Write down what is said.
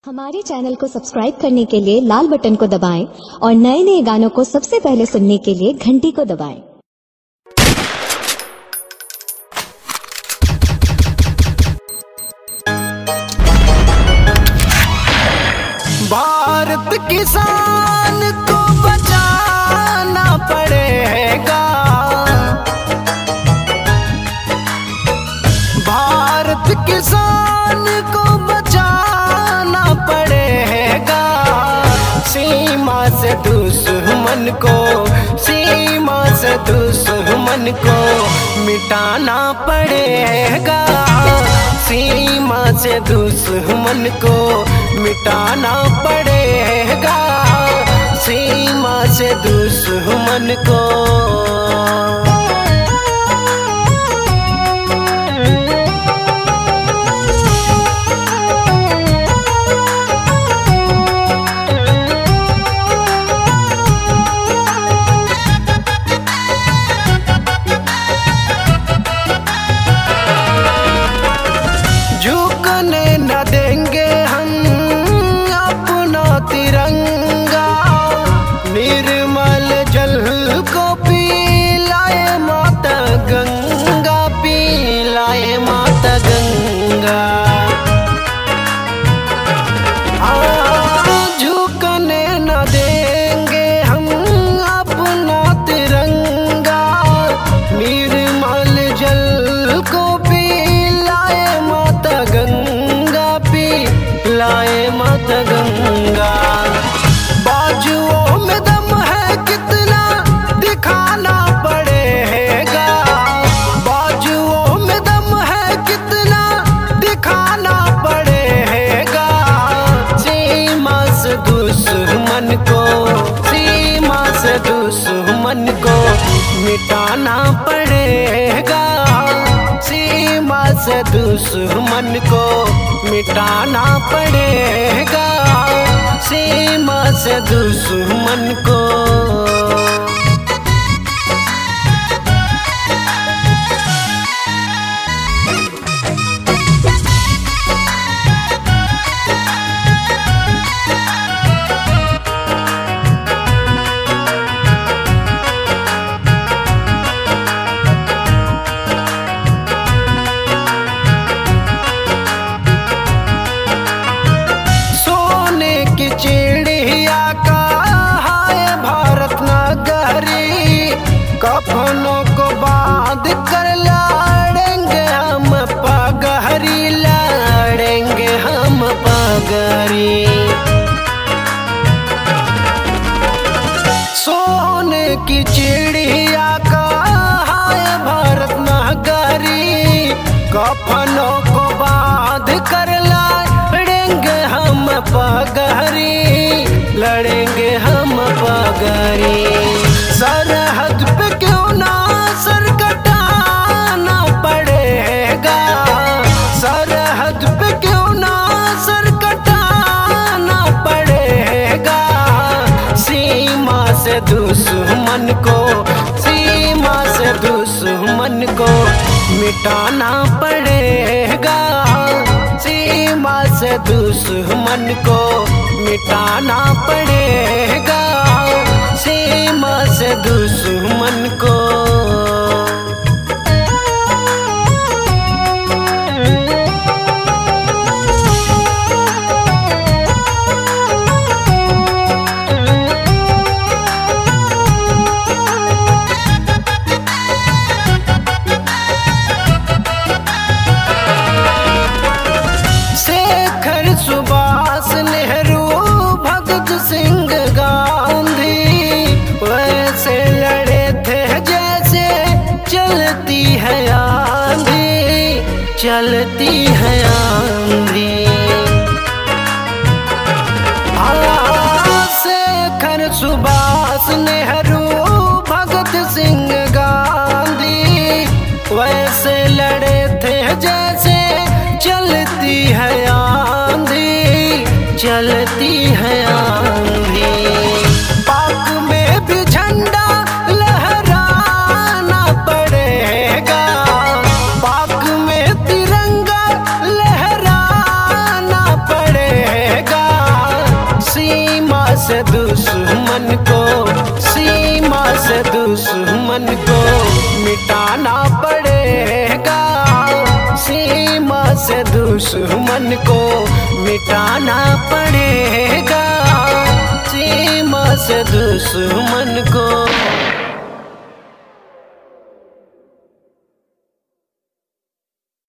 हमारे चैनल को सब्सक्राइब करने के लिए लाल बटन को दबाएं और नए नए गानों को सबसे पहले सुनने के लिए घंटी को दबाएं। भारत किसान को बचाना पड़ेगा, भारत किसान को बचाना पड़ेगा। सीमा से दुश्मन को, सीमा से दुश्मन को मिटाना पड़ेगा। सीमा से दुश्मन को मिटाना पड़ेगा। सीमा से दुश्मन को। झुकने न देंगे हम अपना तिरंगा, निर्मल जल को पिलाए माता गंगा, पिलाए माता गंगा। झुकने न देंगे हम अपना तिरंगा, निर्मल जल को गंगा पिलाए माता गंगा। बाजुओं में दम है कितना दिखाना पड़ेगा, बाजुओं में दम है कितना दिखाना पड़ेगा। सीमा से दुश्मन को, सीमा से दुश्मन को मिटाना पड़ेगा। सीमा से दुश्मन को मिटाना पड़ेगा। सीमा से दुश्मन को। चिड़िया का हाय भारत नगरी, कफनों को बांध कर लड़ेंगे हम पगहरी, लड़ेंगे हम पगहरी। सोने की चिड़िया का हाय भारत नगरी, कफनों को बांध कर लड़ेंगे हम पगहरी, लड़ेंगे हम पगहरी। सरहद पे क्यों ना सर कटाना पड़ेगा, सरहद पे क्यों ना सर कटाना पड़ेगा। सीमा से दुश्मन को, सीमा से दुश्मन को मिटाना पड़ेगा। सीमा से दुश्मन को मिटाना पड़ेगा। सीमा से दुश्मन को। सुभाष नेहरू भगत सिंह गांधी वैसे लड़े थे जैसे चलती है आंधी, चलती है आंधी। शेखर सुभाष नेहरू भगत सिंह गांधी वैसे लड़े थे जैसे चलती है आंधी, चलती है आंधी। पाक में भी झंडा लहराना पड़ेगा, पाक में तिरंगा लहराना पड़ेगा। से दुश्मन को, सीमा से दुश्मन को मिटाना पड़ेगा। सीमा से दुश्मन को मिटाना पड़ेगा, सीमा से दुश्मन को।